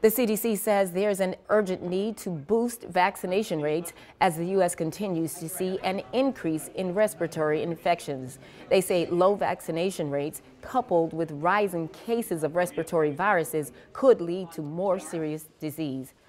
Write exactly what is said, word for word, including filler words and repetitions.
The C D C says there's an urgent need to boost vaccination rates as the U S continues to see an increase in respiratory infections. They say low vaccination rates coupled with rising cases of respiratory viruses could lead to more serious disease.